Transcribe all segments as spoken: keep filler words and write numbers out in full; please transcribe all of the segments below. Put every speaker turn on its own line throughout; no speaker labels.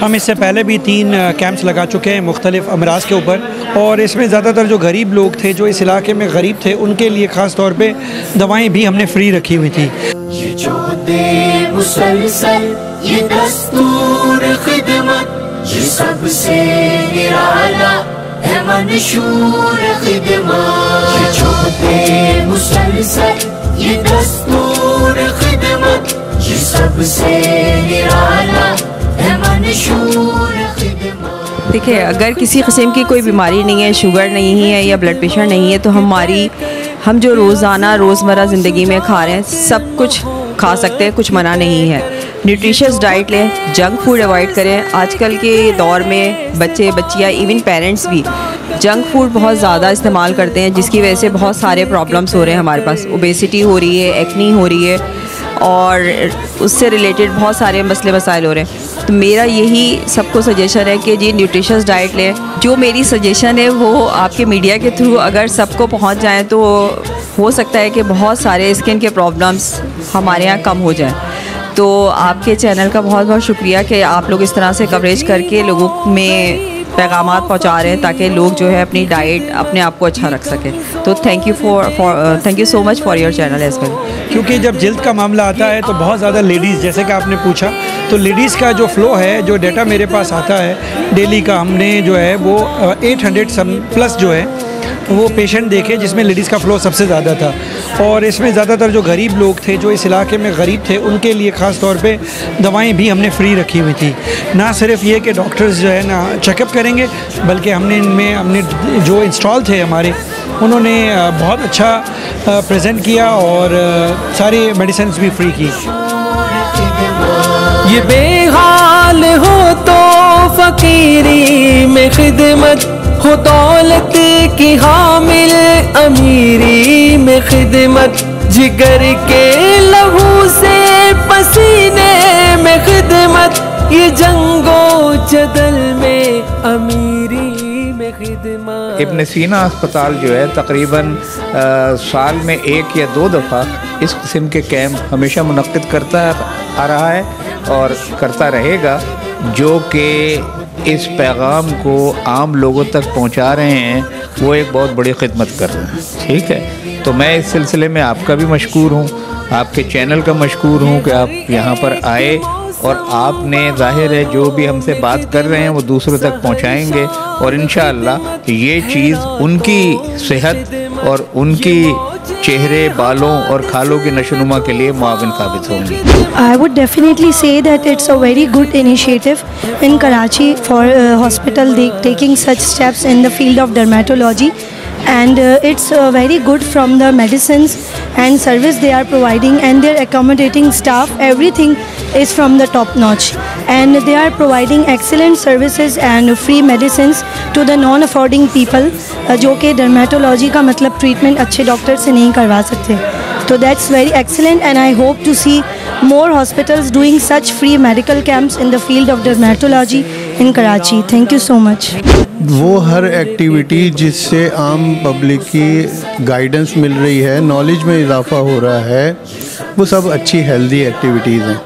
हम इससे पहले भी तीन कैंप्स लगा चुके हैं मुख्तलिफ अमराज के ऊपर, और इसमें ज़्यादातर जो गरीब लोग थे, जो इस इलाके में गरीब थे, उनके लिए ख़ास तौर पे दवाएं भी हमने फ्री रखी हुई थी।
ये जोहदे मुसलसल, ये दस्तूर खिदमत, ये सबसे निराला है मंशूर खिदमत। ये जोहदे मुसलसल, ये दस्तूर खिदमत, ये सबसे निराला है मंशूर खिदमत।
देखिए, अगर किसी किस्म की कोई बीमारी नहीं है, शुगर नहीं है या ब्लड प्रेशर नहीं है, तो हमारी हम जो रोज़ाना रोज़मर्रा ज़िंदगी में खा रहे हैं सब कुछ खा सकते हैं, कुछ मना नहीं है। न्यूट्रिशियस डाइट लें, जंक फूड अवॉइड करें। आजकल के दौर में बच्चे बच्चियाँ इवन पेरेंट्स भी जंक फूड बहुत ज़्यादा इस्तेमाल करते हैं, जिसकी वजह से बहुत सारे प्रॉब्लम्स हो रहे हैं हमारे पास। ओबेसिटी हो रही है, एक्नी हो रही है, और उससे रिलेटेड बहुत सारे मसले मसाइल हो रहे हैं। तो मेरा यही सबको सजेशन है कि जी न्यूट्रिशियस डाइट लें। जो मेरी सजेशन है वो आपके मीडिया के थ्रू अगर सबको पहुंच जाए तो हो सकता है कि बहुत सारे स्किन के प्रॉब्लम्स हमारे यहाँ कम हो जाए। तो आपके चैनल का बहुत बहुत शुक्रिया कि आप लोग इस तरह से कवरेज करके लोगों में पैगामात पहुंचा रहे हैं, ताकि लोग जो है अपनी डाइट अपने आप को अच्छा रख सकें। तो thank you for for thank you so much for your channel as well.
क्योंकि जब जिल्द का मामला आता है तो बहुत ज़्यादा लेडीज़, जैसे कि आपने पूछा, तो लेडीज़ का जो फ़्लो है, जो डाटा मेरे पास आता है डेली का, हमने जो है वो आठ सौ प्लस जो है वो पेशेंट देखे, जिसमें लेडीज़ का फ़्लो सबसे ज़्यादा था। और इसमें ज़्यादातर जो गरीब लोग थे, जो इस इलाके में गरीब थे, उनके लिए ख़ास तौर पे दवाएं भी हमने फ्री रखी हुई थी। ना सिर्फ ये कि डॉक्टर्स जो है ना चेकअप करेंगे, बल्कि हमने इनमें हमने जो इंस्टॉल थे हमारे, उन्होंने बहुत अच्छा प्रेजेंट किया और सारी मेडिसिन भी फ्री की।
ये बेहाल हो तो फ़कीरी में खिदमत हो, दौलत की हामिल अमीरी में खिदमत, जिगर के लहू से पसीने में खिदमत, ये जंगो जदल में अमीरी में खिदमत।
इब्न सीना अस्पताल जो है तकरीबन आ, साल में एक या दो दफ़ा इस किस्म के कैंप हमेशा मुनक्किद करता आ रहा है और करता रहेगा, जो कि इस पैगाम को आम लोगों तक पहुंचा रहे हैं। वो एक बहुत बड़ी खिदमत कर रहे हैं। ठीक है, तो मैं इस सिलसिले में आपका भी मशकूर हूँ, आपके चैनल का मशकूर हूँ कि आप यहाँ पर आए और आपने ज़ाहिर है जो भी हमसे बात कर रहे हैं वो दूसरों तक पहुँचाएंगे, और इंशाअल्लाह ये चीज़ उनकी सेहत और उनकी चेहरे, बालों और खालों की नशोनुमा के लिए मुआविन साबित होंगी।
I would definitely say that it's a very good initiative in Karachi for uh, hospital they taking such steps in the field of dermatology, and uh, it's uh, very good from the medicines and service they are providing, and their accommodating staff, everything is from the top notch, and they are providing excellent services and free medicines to the non affording people, uh, जो कि dermatology का मतलब treatment अच्छे doctor से नहीं करवा सकते। तो that's very excellent, and I hope to see more hospitals doing such free medical camps in the field of dermatology in Karachi. Thank you so much.
वो हर एक्टिविटी जिससे आम पब्लिक की गाइडेंस मिल रही है, नॉलेज में इजाफ़ा हो रहा है, वो सब अच्छी हेल्दी एक्टिविटीज़ हैं।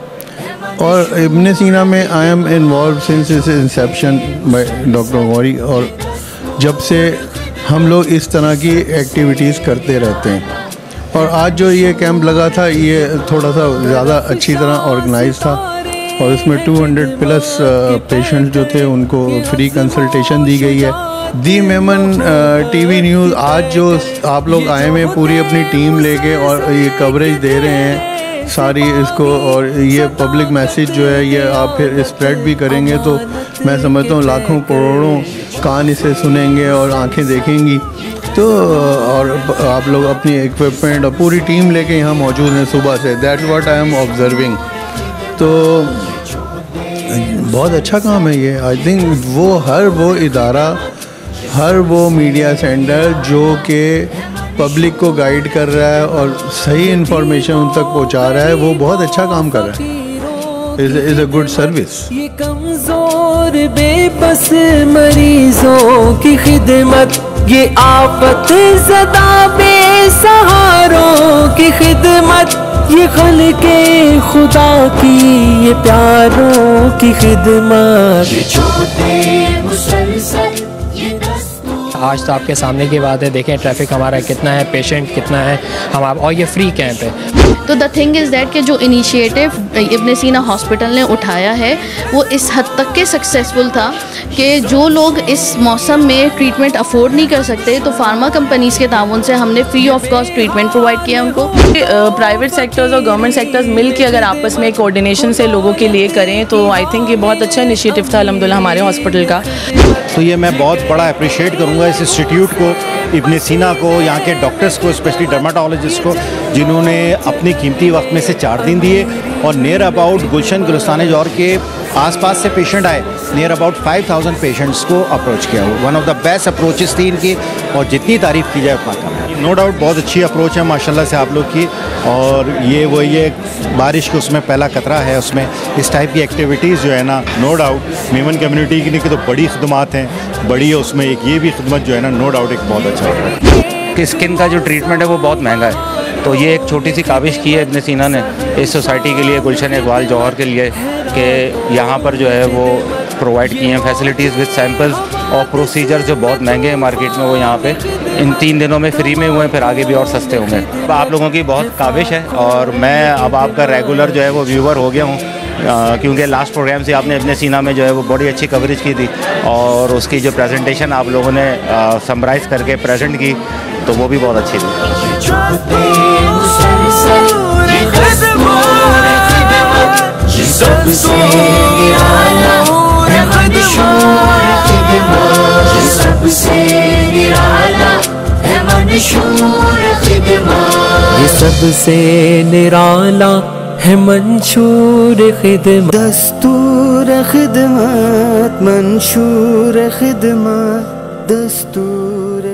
और इब्न सीना में I am involved since its inception by doctor Gauri, और जब से हम लोग इस तरह की एक्टिविटीज़ करते रहते हैं। और आज जो ये कैंप लगा था, ये थोड़ा सा ज़्यादा अच्छी तरह ऑर्गेनाइज था, और इसमें दो सौ प्लस पेशेंट्स जो थे उनको फ्री कंसल्टेशन दी गई है। दी मेमन टीवी न्यूज़ आज जो आप लोग आए हैं पूरी अपनी टीम लेके और ये कवरेज दे रहे हैं सारी इसको, और ये पब्लिक मैसेज जो है ये आप फिर स्प्रेड भी करेंगे, तो मैं समझता हूँ लाखों करोड़ों कान इसे सुनेंगे और आंखें देखेंगी। तो और आप लोग अपनी इक्विपमेंट और पूरी टीम लेके यहाँ मौजूद हैं सुबह से, that's what I am observing. तो बहुत अच्छा काम है ये। आई थिंक वो हर वो इदारा, हर वो मीडिया सेंटर जो कि पब्लिक को गाइड कर रहा है और सही इन्फॉर्मेशन उन तक पहुंचा रहा है, वो बहुत अच्छा काम कर रहा है। Is is a good service.
ये कमजोर बेबस मरीजों की खिदमत, ये आफत ज़दा बेसहारों की खिदमत, ये खल्क़े खुदा की ये प्यारों की खिदमत।
ये जो दे मुसलसल ये दस्तूर।
आज तो आपके सामने की बात है, देखें ट्रैफिक हमारा कितना है, पेशेंट कितना है हम आप, और ये फ्री कैंप है।
तो द थिंग इज़ दैट कि जो इनिशिएटिव इब्न सीना हॉस्पिटल ने उठाया है वो इस हद तक के सक्सेसफुल था कि जो लोग इस मौसम में ट्रीटमेंट अफोर्ड नहीं कर सकते तो फार्मा कंपनीज़ के ताउन से हमने free of cost treatment provide किया उनको।
प्राइवेट सेक्टर्स और गवर्नमेंट सेक्टर्स मिल के अगर आपस में कोऑर्डिनेशन से लोगों के लिए करें तो आई थिंक ये बहुत अच्छा इनिशिएटिव था अल्हम्दुलिल्लाह हमारे हॉस्पिटल का।
तो ये मैं बहुत बड़ा अप्रिशिएट करूँगा इस इंस्टीट्यूट को, इब्न सीना को, यहाँ के डॉक्टर्स को, स्पेशली डर्माटोलॉजिस्ट को, जिन्होंने अपने कीमती वक्त में से चार दिन दिए और नियर अबाउट गुलशन गुलिस्तान जौहर के आसपास से पेशेंट आए, near about five thousand patients को अप्रोच किया। One of the best approaches थी इनकी और जितनी तारीफ़ की जाए उतना कम है। नो डाउट बहुत अच्छी अप्रोच है माशाल्लाह से आप लोग की, और ये वो ये बारिश के उसमें पहला कतरा है, उसमें इस टाइप की एक्टिविटीज़ जो है ना, नो डाउट मेमन कम्युनिटी की तो बड़ी खिदमत हैं, बड़ी है उसमें एक ये भी खिदमत जो है ना, नो डाउट एक बहुत अच्छा है।
कि स्किन का जो ट्रीटमेंट है वो बहुत महंगा है, तो ये एक छोटी सी काविश की है इब्न सीना ने इस सोसाइटी के लिए, गुलशन इकबाल जौहर के लिए, कि यहाँ पर जो है वो प्रोवाइड किए हैं फैसिलिटीज़ विद सैम्पल्स और प्रोसीजर जो बहुत महंगे हैं मार्केट में, वो यहाँ पे इन तीन दिनों में फ्री में हुए हैं, फिर आगे भी और सस्ते होंगे। आप लोगों की बहुत काविश है और मैं अब आपका रेगुलर जो है वो व्यूवर हो गया हूँ, क्योंकि लास्ट प्रोग्राम से आपने इब्न सीना में जो है वो बड़ी अच्छी कवरेज की थी और उसकी जो प्रेजेंटेशन आप लोगों ने समराइज़ करके प्रेजेंट की तो वो भी बहुत अच्छी थी।
ये सबसे निराला है मंशूर खिदमत,
दस्तूर खिदमत, मंशूर खिदमत, दस्तूर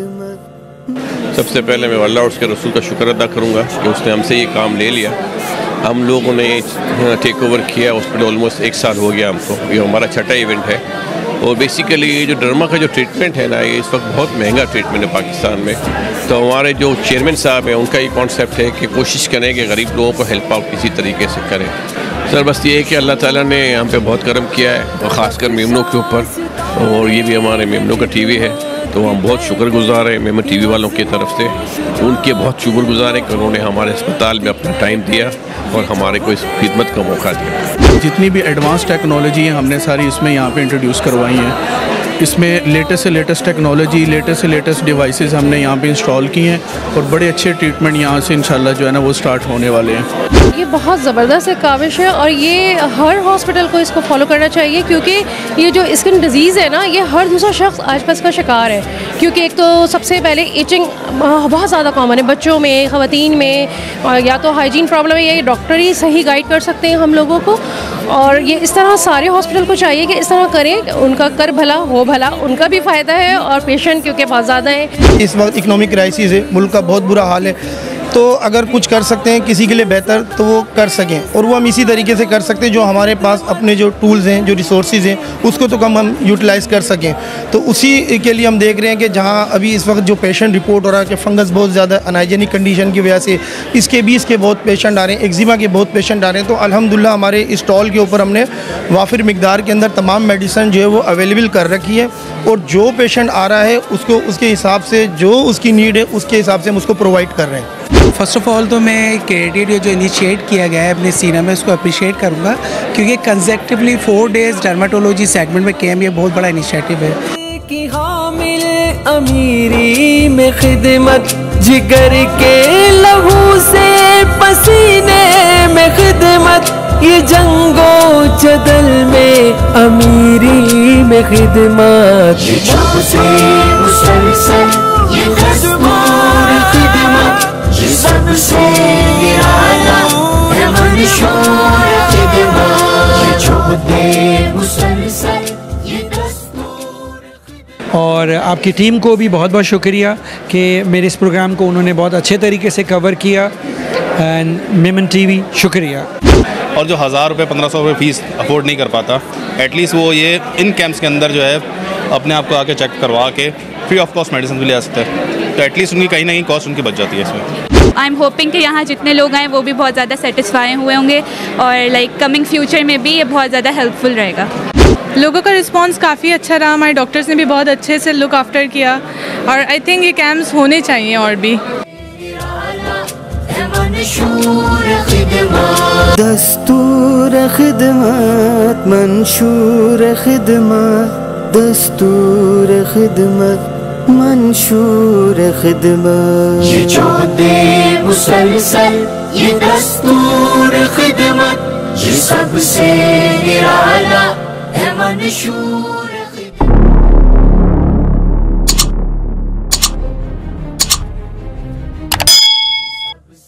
खिदमत।
सबसे पहले मैं अल्लाह और उसके रसूल का शुक्र अदा करूँगा कि उसने हमसे ये काम ले लिया। हम लोगों ने टेक ओवर किया हॉस्पिटल, ऑलमोस्ट एक साल हो गया हमको, ये हमारा छठा इवेंट है। और बेसिकली ये जो डर्मा का जो ट्रीटमेंट है ना, ये इस वक्त बहुत महंगा ट्रीटमेंट है पाकिस्तान में। तो हमारे जो चेयरमैन साहब हैं उनका ये कॉन्सेप्ट है कि कोशिश करें कि गरीब लोगों को हेल्प आउट किसी तरीके से करें। सर बस ये है कि अल्लाह ताला ने हम पे बहुत करम किया है और ख़ासकर मेमनों के ऊपर, और ये भी हमारे मेमनों का टीवी है तो हम बहुत शुक्रगुजार हैं मेमन टीवी वालों की तरफ से, उनके बहुत शुक्रगुजार हैं कि उन्होंने हमारे अस्पताल में अपना टाइम दिया और हमारे को इस खिदमत का मौका दिया।
जितनी भी एडवांस टेक्नोलॉजी है हमने सारी इसमें यहाँ पे इंट्रोड्यूस करवाई हैं। इसमें लेटेस्ट से लेटेस्ट टेक्नोलॉजी, लेटेस्ट से लेटेस्ट डिवाइसेस हमने यहाँ पे इंस्टॉल की हैं और बड़े अच्छे ट्रीटमेंट यहाँ से इंशाल्लाह जो है ना वो स्टार्ट होने वाले हैं।
ये बहुत ज़बरदस्त एक काविश है और ये हर हॉस्पिटल को इसको फॉलो करना चाहिए, क्योंकि ये जो स्किन डिजीज़ है ना, ये हर दूसरा शख्स आसपास का शिकार है। क्योंकि एक तो सबसे पहले इचिंग बहुत ज़्यादा कॉमन है बच्चों में, ख़वातीन में, और या तो हाइजीन प्रॉब्लम है, ये डॉक्टर ही सही गाइड कर सकते हैं हम लोगों को। और ये इस तरह सारे हॉस्पिटल को चाहिए कि इस तरह करें, उनका कर भला हो भला, उनका भी फ़ायदा है और पेशेंट क्योंकि बहुत ज़्यादा है।
इस वक्त इकोनॉमिक क्राइसिस है, मुल्क का बहुत बुरा हाल है, तो अगर कुछ कर सकते हैं किसी के लिए बेहतर तो वो कर सकें, और वो हम इसी तरीके से कर सकते हैं जो हमारे पास अपने जो टूल्स हैं, जो रिसोर्सेज हैं, उसको तो कम हम यूटिलाइज़ कर सकें। तो उसी के लिए हम देख रहे हैं कि जहाँ अभी इस वक्त जो पेशेंट रिपोर्ट हो रहा है कि फंगस बहुत ज़्यादा अनहाइजेनिक कंडीशन की वजह से इसके भी इसके बहुत पेशेंट आ रहे हैं, एक्जिमा के बहुत पेशेंट आ रहे हैं। तो अल्हम्दुलिल्लाह हमारे स्टॉल के ऊपर हमने वाफिर मिकदार के अंदर तमाम मेडिसिन जो है वो अवेलेबल कर रखी है, और जो पेशेंट आ रहा है उसको उसके हिसाब से जो उसकी नीड है उसके हिसाब से हम उसको प्रोवाइड कर रहे हैं।
फ़र्स्ट ऑफ़ ऑल तो मैं क्रेडिट जो इनिशिएट किया गया है अपने सीना में उसको अप्रिशिएट करूँगा, क्योंकि conceptually four days dermatology segment में कैम्प, ये बहुत बड़ा इनिशिएटिव है।
की हामिल अमीरी में खिदमत, जिगर के लहू से पसीने में खिदमत, ये जंगो जदल में अमीरी में खिदमत।
ये जब से मुसलसल ये दस्तूर खिदमत, ये सबसे निराला है मंशूर खिदमत। ये जब दे मुसलसल ये दस्तूर।
और आपकी टीम को भी बहुत बहुत शुक्रिया कि मेरे इस प्रोग्राम को उन्होंने बहुत अच्छे तरीके से कवर किया, एंड मेमन टीवी शुक्रिया।
और जो हज़ार रुपये पंद्रह सौ रुपये फ़ीस अफोर्ड नहीं कर पाता, एटलीस्ट वो ये इन कैंप्स के अंदर जो है अपने आप को आके चेक करवा के फ्री ऑफ कॉस्ट मेडिसिन भी ले आ सकते हैं, तो एटलीस्ट उनकी कहीं ना कहीं कॉस्ट उनकी बच जाती है इसमें।
आई एम होपिंग कि यहाँ जितने लोग आए वो भी बहुत ज़्यादा सेटिस्फाई हुए होंगे और लाइक कमिंग फ्यूचर में भी ये बहुत ज़्यादा हेल्पफुल रहेगा।
लोगों का रिस्पांस काफ़ी अच्छा रहा, हमारे डॉक्टर्स ने भी बहुत अच्छे से लुक आफ्टर किया और आई थिंक ये कैंप्स होने चाहिए और भी।
दस्तूर खिदमत मंशूर खिदमत दस्तूर खिदमत मंशूर खिदमत
ये जो दे मुसलसल ये दस्तूर खिदमत ये सबसे निराला है मंशूर।